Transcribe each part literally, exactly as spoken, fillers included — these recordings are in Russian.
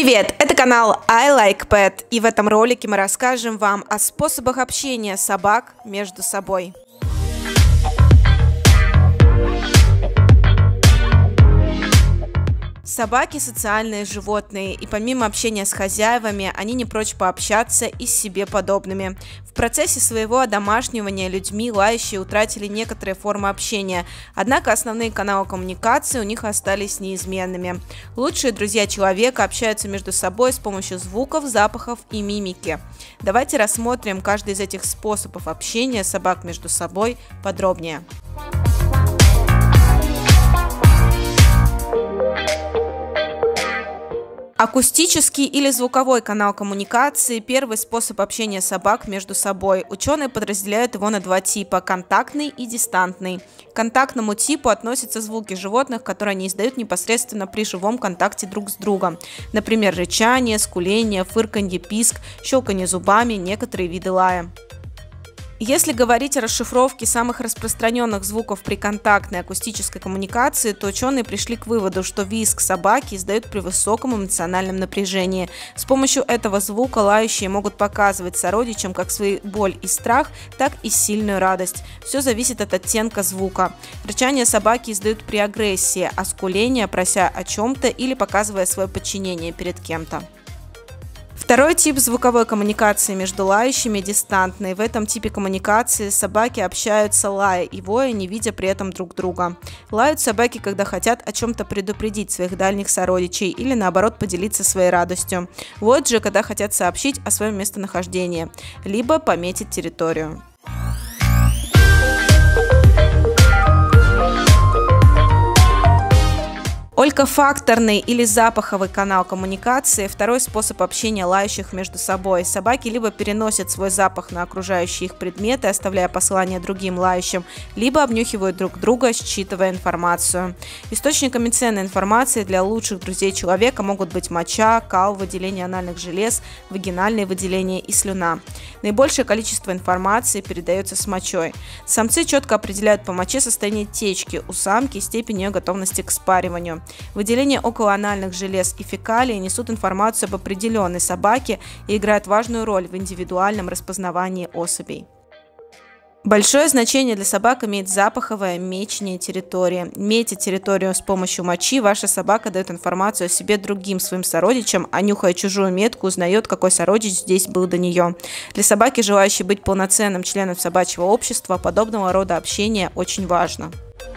Привет! Это канал I Like Pet, и в этом ролике мы расскажем вам о способах общения собак между собой. Собаки – социальные животные, и помимо общения с хозяевами, они не прочь пообщаться и с себе подобными. В процессе своего одомашнивания людьми лающие утратили некоторые формы общения, однако основные каналы коммуникации у них остались неизменными. Лучшие друзья человека общаются между собой с помощью звуков, запахов и мимики. Давайте рассмотрим каждый из этих способов общения собак между собой подробнее. Акустический или звуковой канал коммуникации – первый способ общения собак между собой. Ученые подразделяют его на два типа – контактный и дистантный. К контактному типу относятся звуки животных, которые они издают непосредственно при живом контакте друг с другом. Например, рычание, скуление, фырканье, писк, щелканье зубами, некоторые виды лая. Если говорить о расшифровке самых распространенных звуков при контактной акустической коммуникации, то ученые пришли к выводу, что визг собаки издают при высоком эмоциональном напряжении. С помощью этого звука лающие могут показывать сородичам как свою боль и страх, так и сильную радость. Все зависит от оттенка звука. Рычание собаки издают при агрессии, а скуление, прося о чем-то или показывая свое подчинение перед кем-то. Второй тип звуковой коммуникации между лающими – дистантный. В этом типе коммуникации собаки общаются лая и воя, не видя при этом друг друга. Лают собаки, когда хотят о чем-то предупредить своих дальних сородичей или наоборот поделиться своей радостью. Воют же, когда хотят сообщить о своем местонахождении, либо пометить территорию. Олькофакторный или запаховый канал коммуникации – второй способ общения лающих между собой. Собаки либо переносят свой запах на окружающие их предметы, оставляя послания другим лающим, либо обнюхивают друг друга, считывая информацию. Источниками ценной информации для лучших друзей человека могут быть моча, кал, выделение анальных желез, вагинальные выделения и слюна. Наибольшее количество информации передается с мочой. Самцы четко определяют по моче состояние течки у самки и степень ее готовности к спариванию. Выделение околоанальных желез и фекалий несут информацию об определенной собаке и играют важную роль в индивидуальном распознавании особей. Большое значение для собак имеет запаховое мечение территории. Метя территорию с помощью мочи, ваша собака дает информацию о себе другим своим сородичам, а нюхая чужую метку, узнает, какой сородич здесь был до нее. Для собаки, желающей быть полноценным членом собачьего общества, подобного рода общение очень важно.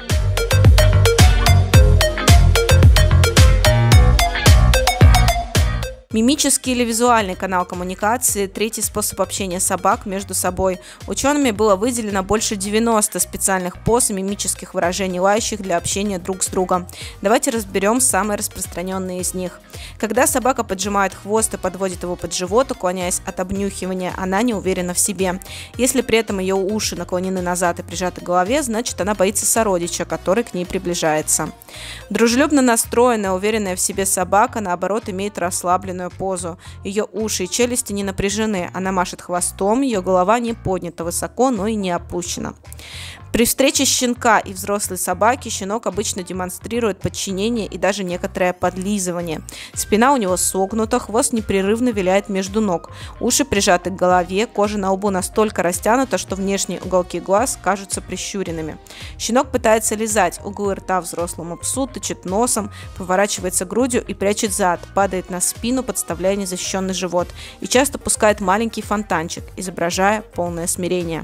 Мимический или визуальный канал коммуникации – третий способ общения собак между собой. Учеными было выделено больше девяноста специальных поз и мимических выражений лающих для общения друг с другом. Давайте разберем самые распространенные из них. Когда собака поджимает хвост и подводит его под живот, уклоняясь от обнюхивания, она не уверена в себе. Если при этом ее уши наклонены назад и прижаты к голове, значит она боится сородича, который к ней приближается. Дружелюбно настроенная, уверенная в себе собака, наоборот, имеет расслабленную позу. Ее уши и челюсти не напряжены, она машет хвостом, ее голова не поднята высоко, но и не опущена. При встрече щенка и взрослой собаки щенок обычно демонстрирует подчинение и даже некоторое подлизывание. Спина у него согнута, хвост непрерывно виляет между ног, уши прижаты к голове, кожа на лбу настолько растянута, что внешние уголки глаз кажутся прищуренными. Щенок пытается лизать углы рта взрослому псу, тычет носом, поворачивается грудью и прячет зад, падает на спину, подставляя незащищенный живот, и часто пускает маленький фонтанчик, изображая полное смирение.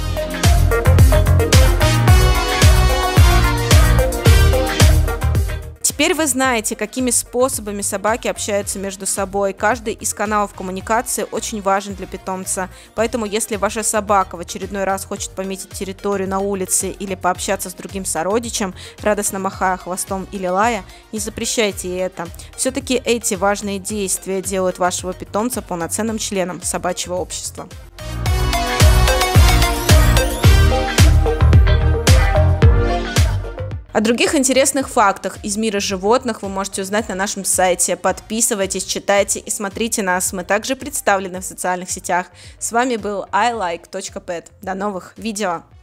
Теперь вы знаете, какими способами собаки общаются между собой. Каждый из каналов коммуникации очень важен для питомца. Поэтому, если ваша собака в очередной раз хочет пометить территорию на улице или пообщаться с другим сородичем, радостно махая хвостом или лая, не запрещайте ей это. Все-таки эти важные действия делают вашего питомца полноценным членом собачьего общества. О других интересных фактах из мира животных вы можете узнать на нашем сайте. Подписывайтесь, читайте и смотрите нас. Мы также представлены в социальных сетях. С вами был I Like точка Pet. До новых видео!